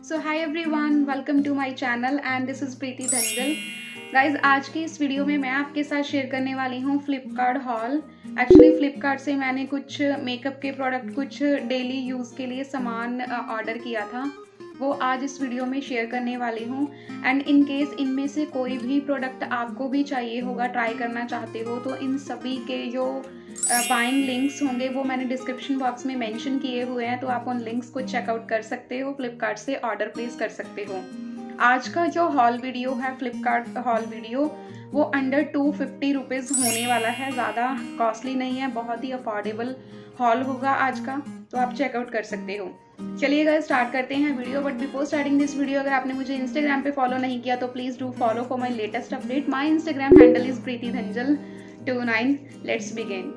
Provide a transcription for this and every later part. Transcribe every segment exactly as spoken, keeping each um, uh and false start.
So hi everyone, welcome to my channel and this is Preeti Dhanjal. Guys, आज की इस video में मैं आपके साथ शेयर करने वाली हूँ फ्लिपकार्ट हॉल। एक्चुअली फ्लिपकार्ट से मैंने कुछ मेकअप के प्रोडक्ट, कुछ डेली यूज़ के लिए सामान ऑर्डर किया था, वो आज इस वीडियो में शेयर करने वाली हूँ। एंड इन केस इनमें से कोई भी प्रोडक्ट आपको भी चाहिए होगा, ट्राई करना चाहते हो, तो इन सभी के जो बाइंग लिंक्स होंगे वो मैंने डिस्क्रिप्शन बॉक्स में मेंशन किए हुए हैं, तो आप उन लिंक्स को चेकआउट कर सकते हो, फ्लिपकार्ट से ऑर्डर प्लेस कर सकते हो। आज का जो हॉल वीडियो है, फ्लिपकार्ट हॉल वीडियो, वो अंडर टू फिफ्टी रुपीज़ होने वाला है, ज़्यादा कॉस्टली नहीं है, बहुत ही अफोर्डेबल हॉल होगा आज का, तो आप चेकआउट कर सकते हो। चलिए गाइस, स्टार्ट करते हैं video. But before starting this video, अगर आपने मुझे इंस्टाग्राम पे फॉलो नहीं किया तो please do follow for my latest update. My Instagram handle is Preeti Dhanjal two nine. Let's begin.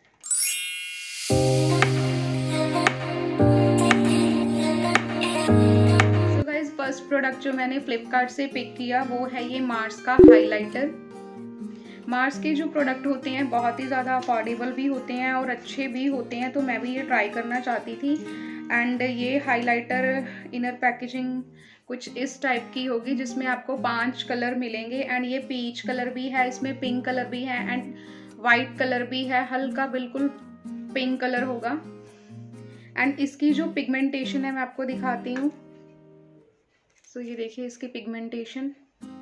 So guys, first product जो मैंने फ्लिपकार्ट से पिक किया वो है ये मार्स का हाइलाइटर। मार्स के जो प्रोडक्ट होते हैं बहुत ही ज़्यादा अफोर्डेबल भी होते हैं और अच्छे भी होते हैं, तो मैं भी ये ट्राई करना चाहती थी। एंड ये हाइलाइटर इनर पैकेजिंग कुछ इस टाइप की होगी, जिसमें आपको पांच कलर मिलेंगे। एंड ये पीच कलर भी है, इसमें पिंक कलर भी है एंड वाइट कलर भी है, हल्का बिल्कुल पिंक कलर होगा। एंड इसकी जो पिगमेंटेशन है मैं आपको दिखाती हूँ। सो so, ये देखिए इसकी पिगमेंटेशन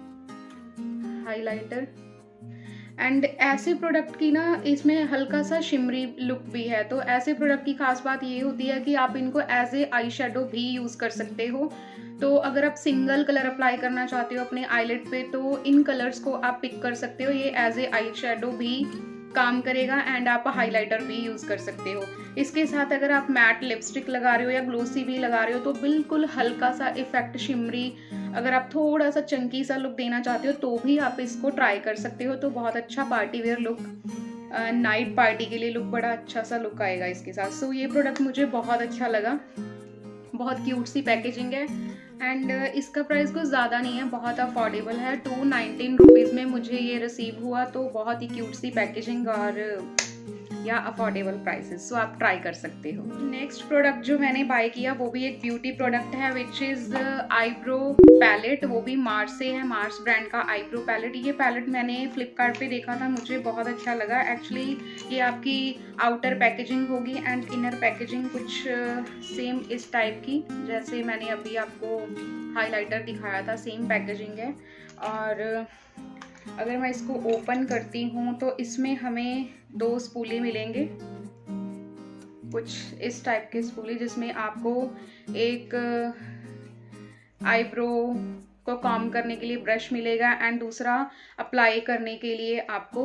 हाइलाइटर। एंड ऐसे प्रोडक्ट की ना इसमें हल्का सा शिमरी लुक भी है, तो ऐसे प्रोडक्ट की खास बात ये होती है कि आप इनको एज ए आई शेडो भी यूज़ कर सकते हो। तो अगर आप सिंगल कलर अप्लाई करना चाहते हो अपने आईलिड पे, तो इन कलर्स को आप पिक कर सकते हो, ये एज ए आई शेडो भी काम करेगा एंड आप हाइलाइटर भी यूज़ कर सकते हो। इसके साथ अगर आप मैट लिपस्टिक लगा रहे हो या ग्लोसी भी लगा रहे हो तो बिल्कुल हल्का सा इफेक्ट शिमरी, अगर आप थोड़ा सा चंकी सा लुक देना चाहते हो तो भी आप इसको ट्राई कर सकते हो। तो बहुत अच्छा party wear look, night party के लिए लुक, बड़ा अच्छा सा लुक आएगा इसके साथ। सो so, ये प्रोडक्ट मुझे बहुत अच्छा लगा, बहुत क्यूट सी पैकेजिंग है एंड इसका प्राइस कुछ ज़्यादा नहीं है, बहुत अफोर्डेबल है। टू नाइनटीन रुपीज़ में मुझे ये रिसीव हुआ, तो बहुत ही क्यूट सी पैकेजिंग और या अफोर्डेबल प्राइसेस, सो आप ट्राई कर सकते हो। नेक्स्ट प्रोडक्ट जो मैंने बाय किया वो भी एक ब्यूटी प्रोडक्ट है, विच इज़ आईब्रो पैलेट। वो भी मार्स से है, मार्स ब्रांड का आईब्रो पैलेट। ये पैलेट मैंने फ्लिपकार्ट पे देखा था, मुझे बहुत अच्छा लगा। एक्चुअली ये आपकी आउटर पैकेजिंग होगी एंड इनर पैकेजिंग कुछ सेम uh, इस टाइप की, जैसे मैंने अभी आपको हाइलाइटर दिखाया था, सेम पैकेजिंग है। और अगर मैं इसको ओपन करती हूँ तो इसमें हमें दो स्पूली मिलेंगे, कुछ इस टाइप के स्पूली, जिसमें आपको एक आईब्रो को कॉम्ब करने के लिए ब्रश मिलेगा एंड दूसरा अप्लाई करने के लिए आपको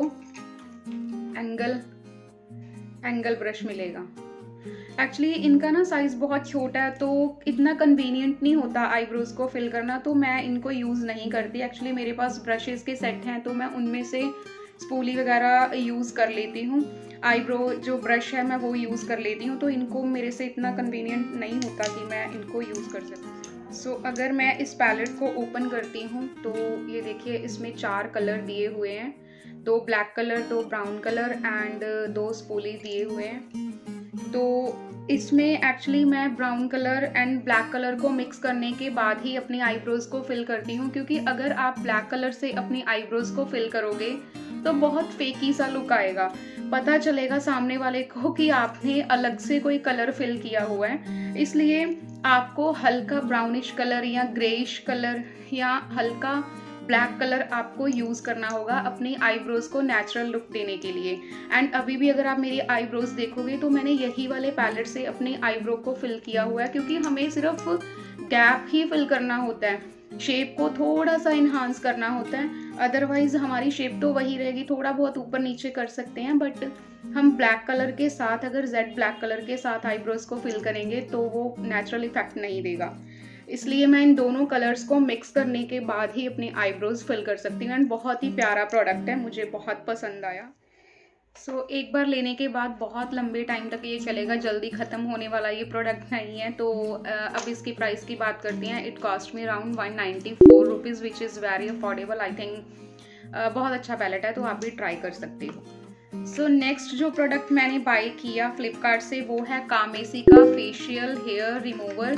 एंगल एंगल ब्रश मिलेगा। एक्चुअली इनका ना साइज़ बहुत छोटा है, तो इतना कन्वीनियंट नहीं होता आईब्रोज को फिल करना, तो मैं इनको यूज़ नहीं करती। एक्चुअली मेरे पास ब्रशेज़ के सेट हैं, तो मैं उनमें से स्पूली वगैरह यूज़ कर लेती हूँ। आईब्रो जो ब्रश है मैं वो यूज़ कर लेती हूँ, तो इनको मेरे से इतना कन्वीनियंट नहीं होता कि मैं इनको यूज़ कर सकूँ। सो so, अगर मैं इस पैलेट को ओपन करती हूँ तो ये देखिए इसमें चार कलर दिए हुए हैं, दो ब्लैक कलर, दो ब्राउन कलर एंड दो स्पूली दिए हुए हैं। तो इसमें एक्चुअली मैं brown colour and black colour को मिक्स करने के बाद ही अपनी आईब्रोज को फिल करती हूँ, क्योंकि अगर आप ब्लैक कलर से अपनी आईब्रोज को फिल करोगे तो बहुत फेकी सा लुक आएगा, पता चलेगा सामने वाले को कि आपने अलग से कोई कलर फिल किया हुआ है। इसलिए आपको हल्का ब्राउनिश कलर या ग्रेइश कलर या हल्का ब्लैक कलर आपको यूज़ करना होगा अपनी आईब्रोज को नेचुरल लुक देने के लिए। एंड अभी भी अगर आप मेरी आईब्रोज देखोगे तो मैंने यही वाले पैलेट से अपनी आईब्रो को फिल किया हुआ है, क्योंकि हमें सिर्फ गैप ही फिल करना होता है, शेप को थोड़ा सा इन्हांस करना होता है, अदरवाइज हमारी शेप तो वही रहेगी, थोड़ा बहुत ऊपर नीचे कर सकते हैं। बट हम ब्लैक कलर के साथ, अगर जेड ब्लैक कलर के साथ आईब्रोज को फिल करेंगे तो वो नेचुरल इफेक्ट नहीं देगा। इसलिए मैं इन दोनों कलर्स को मिक्स करने के बाद ही अपनी आईब्रोज फिल कर सकती हूँ। एंड बहुत ही प्यारा प्रोडक्ट है, मुझे बहुत पसंद आया। सो so, एक बार लेने के बाद बहुत लंबे टाइम तक ये चलेगा, जल्दी ख़त्म होने वाला ये प्रोडक्ट नहीं है। तो अब इसकी प्राइस की बात करते हैं। It cost me around one ninety four rupees which is very affordable. I think बहुत अच्छा पैलेट है, तो आप भी ट्राई कर सकते हो। सो नेक्स्ट जो प्रोडक्ट मैंने बाय किया फ्लिपकार्ट से वो है कामेसी का फेशियल हेयर रिमूवर।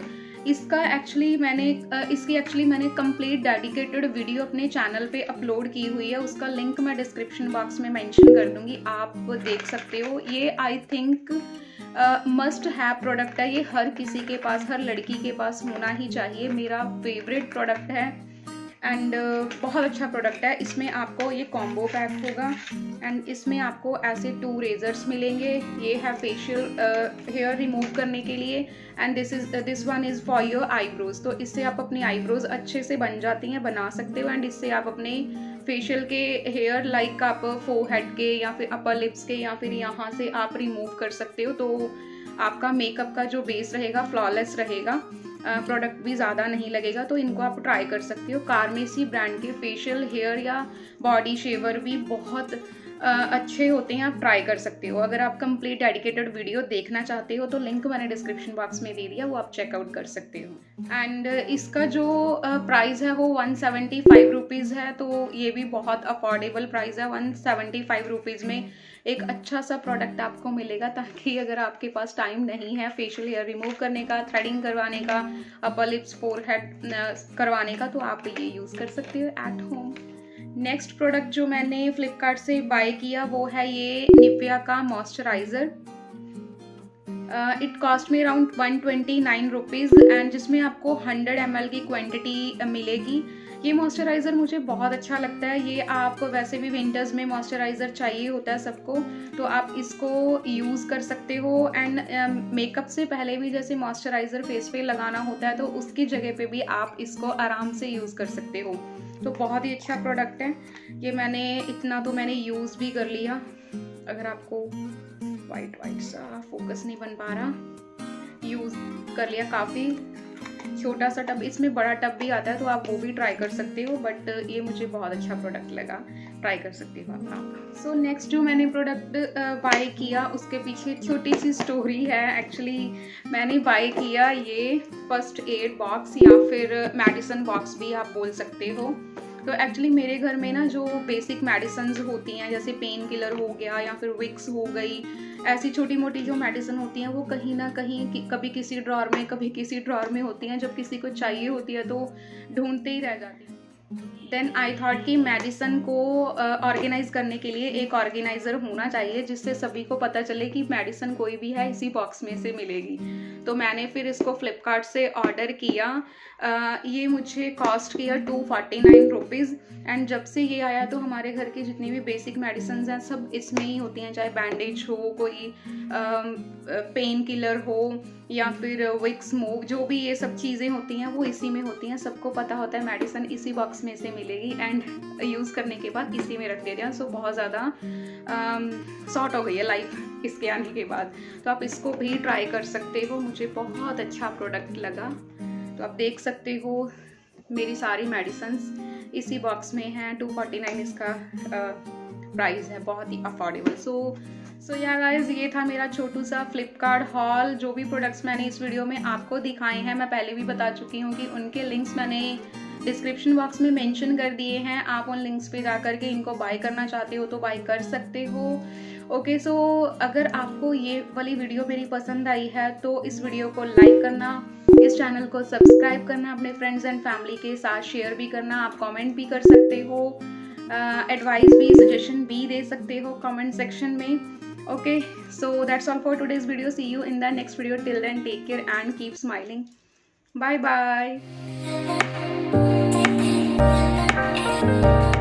इसका एक्चुअली मैंने इसकी एक्चुअली मैंने कंप्लीट डेडिकेटेड वीडियो अपने चैनल पे अपलोड की हुई है, उसका लिंक मैं डिस्क्रिप्शन बॉक्स में मेंशन कर दूंगी, आप देख सकते हो। ये I think must have product है, ये हर किसी के पास, हर लड़की के पास होना ही चाहिए। मेरा फेवरेट प्रोडक्ट है एंड uh, बहुत अच्छा प्रोडक्ट है। इसमें आपको ये कॉम्बो पैक होगा एंड इसमें आपको ऐसे टू रेजर्स मिलेंगे। ये है फेशियल हेयर रिमूव करने के लिए and this is this one is for your eyebrows. तो इससे आप अपनी आईब्रोज अच्छे से बन जाती हैं, बना सकते हो एंड इससे आप अपने फेशियल के हेयर लाइक आप फोरहेड के या फिर अपर लिप्स के या फिर यहाँ से आप रिमूव कर सकते हो। तो आपका मेकअप का जो बेस रहेगा फ्लॉलेस रहेगा, प्रोडक्ट भी ज़्यादा नहीं लगेगा। तो इनको आप ट्राई कर सकते हो। कार्मेसी ब्रांड के फेशियल हेयर या बॉडी शेवर भी बहुत uh, अच्छे होते हैं, आप ट्राई कर सकते हो। अगर आप कंप्लीट डेडिकेटेड वीडियो देखना चाहते हो तो लिंक मैंने डिस्क्रिप्शन बॉक्स में दे दिया, वो आप चेकआउट कर सकते हो। एंड uh, इसका जो प्राइस uh, है वो वन सेवेंटी फाइव रुपीज़ है, तो ये भी बहुत अफोर्डेबल प्राइस है। वन सेवेंटी फाइव रुपीज़ में एक अच्छा सा प्रोडक्ट आपको मिलेगा, ताकि अगर आपके पास टाइम नहीं है फेशियल हेयर रिमूव करने का, थ्रेडिंग करवाने का, अपर लिप्स फोरहेड करवाने का, तो आप ये यूज़ कर सकते हो एट होम। नेक्स्ट प्रोडक्ट जो मैंने फ्लिपकार्ट से बाय किया वो है ये निविया का मॉइस्चराइज़र। इट कॉस्ट में around one twenty nine rupees and जिसमें आपको हंड्रेड एम एल की क्वांटिटी मिलेगी। ये मॉइस्चराइज़र मुझे बहुत अच्छा लगता है। ये आप वैसे भी विंटर्स में मॉइस्चराइज़र चाहिए होता है सबको, तो आप इसको यूज़ कर सकते हो। एंड मेकअप से पहले भी जैसे मॉइस्चराइज़र फेस पे लगाना होता है तो उसकी जगह पे भी आप इसको आराम से यूज़ कर सकते हो। तो बहुत ही अच्छा प्रोडक्ट है ये। मैंने इतना तो मैंने यूज़ भी कर लिया। अगर आपको वाइट वाइट सा फोकस नहीं बन पा रहा, यूज़ कर लिया काफ़ी। छोटा सा टब, इसमें बड़ा टब भी आता है तो आप वो भी ट्राई कर सकते हो, बट ये मुझे बहुत अच्छा प्रोडक्ट लगा, ट्राई कर सकते हो आप। सो नेक्स्ट जो मैंने प्रोडक्ट बाय किया उसके पीछे छोटी सी स्टोरी है। एक्चुअली मैंने बाय किया ये फर्स्ट एड बॉक्स या फिर मेडिसिन बॉक्स भी आप बोल सकते हो। तो एक्चुअली मेरे घर में ना जो बेसिक मेडिसिन होती हैं, जैसे पेन किलर हो गया या फिर विक्स हो गई, ऐसी छोटी मोटी जो मेडिसिन होती हैं वो कहीं ना कहीं कि, कभी किसी ड्रॉर में कभी किसी ड्रॉर में होती हैं। जब किसी को चाहिए होती है तो ढूंढते ही रह जाती हैं। देन आई थॉट कि मेडिसिन को ऑर्गेनाइज uh, करने के लिए एक ऑर्गेनाइज़र होना चाहिए जिससे सभी को पता चले कि मेडिसिन कोई भी है इसी बॉक्स में से मिलेगी। तो मैंने फिर इसको फ्लिपकार्ट से ऑर्डर किया। uh, ये मुझे कॉस्ट किया two forty nine rupees and जब से ये आया तो हमारे घर की जितनी भी बेसिक मेडिसिन हैं सब इसमें ही होती हैं, चाहे बैंडेज हो, कोई पेन किलर हो या फिर विक्स मूव, जो भी ये सब चीज़ें होती हैं वो इसी में होती हैं। सबको पता होता है मेडिसिन इसी बॉक्स में से मिलेगी एंड यूज़ करने के बाद इसी में रख देते हैं। सो बहुत ज़्यादा सॉर्ट हो गई है लाइफ इसके आने के बाद। तो आप इसको भी ट्राई कर सकते हो, मुझे बहुत अच्छा प्रोडक्ट लगा। तो आप देख सकते हो मेरी सारी मेडिसिन्स इसी बॉक्स में हैं। टू फोर्टी नाइन इसका प्राइस है, बहुत ही अफोर्डेबल। सो सो या गाइस, ये था मेरा छोटू सा फ्लिपकार्ट हॉल। जो भी प्रोडक्ट्स मैंने इस वीडियो में आपको दिखाए हैं मैं पहले भी बता चुकी हूँ कि उनके लिंक्स मैंने डिस्क्रिप्शन बॉक्स में मेंशन कर दिए हैं। आप उन लिंक्स पे जा कर के इनको बाय करना चाहते हो तो बाय कर सकते हो। ओके, सो अगर आपको ये वाली वीडियो मेरी पसंद आई है तो इस वीडियो को लाइक करना, इस चैनल को सब्सक्राइब करना, अपने फ्रेंड्स एंड फैमिली के साथ शेयर भी करना। आप कमेंट भी कर सकते हो, एडवाइस uh, भी, सजेशन भी दे सकते हो कमेंट सेक्शन में। Okay, so that's all for today's video. See you in the next video. Till then, take care and keep smiling. Bye bye.